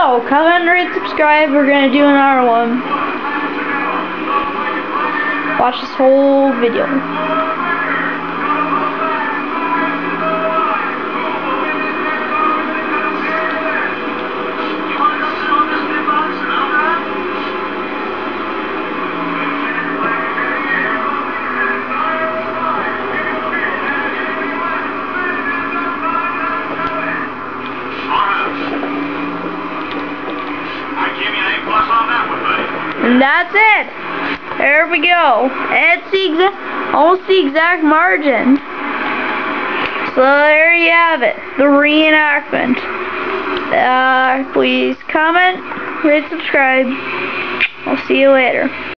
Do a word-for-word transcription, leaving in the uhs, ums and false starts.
go. Comment, rate, subscribe. We're gonna do another one. Watch this whole video. And that's it. There we go. It's the exact, almost the exact margin. So there you have it. The reenactment. Uh, please comment, rate, subscribe. I'll see you later.